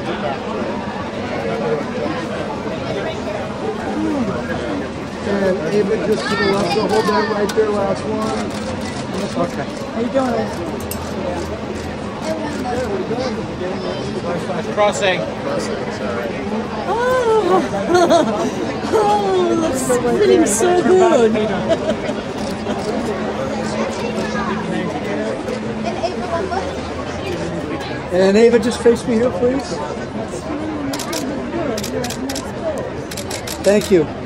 And Ava, just to the left, so hold that right there, last one. Okay. How you doing? Crossing. Oh, that's feeling so good. And Ava, just face me here, please. Thank you.